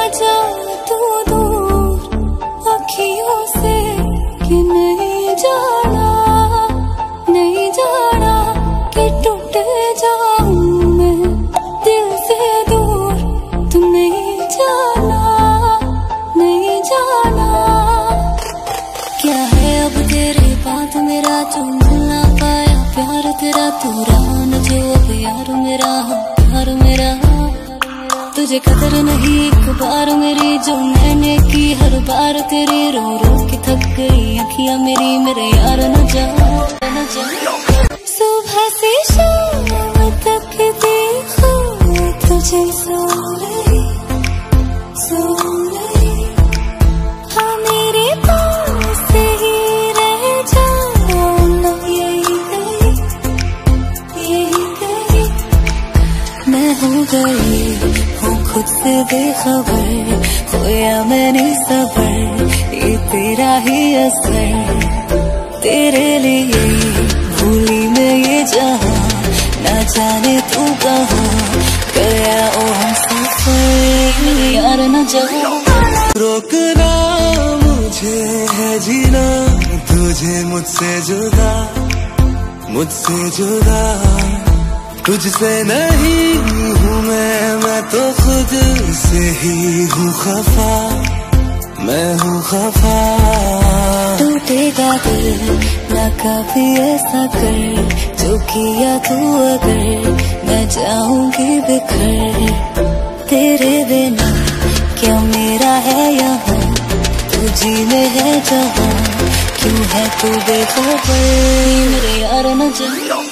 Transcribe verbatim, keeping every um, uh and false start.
जा तू दूर अखियों से कि नहीं जाना, नहीं जाना कि टूट जाऊं मैं दिल से दूर, तू नहीं जाना, नहीं जाना। क्या है अब तेरे बात मेरा तू मिल ना पाया, प्यार तेरा तू रहा न जो अब यार मेरा, प्यार मेरा तुझे कदर नहीं एक बार मेरी जो मैंने की, हर बार तेरी रो रो के थक गई अखियां मेरी, मेरे यार न जा न जा। सुबह से शाम तक देखो तुझे सो रही, सो रही, हाँ मेरे पास ही रह जाओ ना, यही गई, यही गई। मैं हो गई खुद से बेखबर, खोया मैंने सबर, ये तेरा ही असर, तेरे लिए भूली मैं ये जहां, ना जाने तू कहाँ गया ओ हम सफर, यार न जा। रोकना मुझे है जीना, तुझे मुझसे जुदा, मुझसे जुदा, तुझसे नहीं हूँ मैं, मैं तो खुद से ही हूँ खफा, मैं हूँ खफा। टूटेगा दिल ना कभी ऐसा कर, जो किया तू अगर, मैं जाऊंगी बिखर, तेरे बिना क्या मेरा है यहाँ, तू जीने है जहाँ, क्यों है तू बेखबर, मेरे यार न जा।